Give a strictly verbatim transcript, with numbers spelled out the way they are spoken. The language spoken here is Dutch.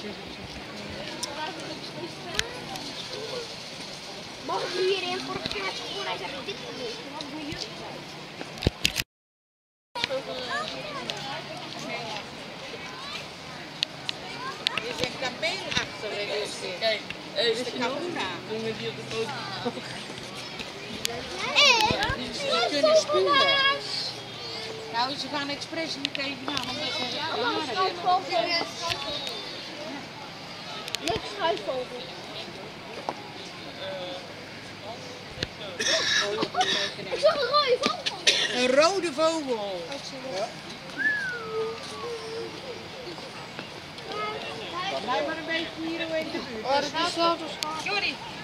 Mag ik hierin voor het kaartje voor hij zegt dit gebeurt? Wat doe je? Er is een kameel achter de zit. Kijk, Dat is de Kahuna. doen we die op de foto. Ze kunnen spuwen. Nou, ze gaan expres niet even naar, omdat ze het haren willen. Leuk struisvogel. Ik zag een rode vogel. Een rode vogel. Blijf maar een beetje hier in de buurt. Oh, dat is zo. Sorry.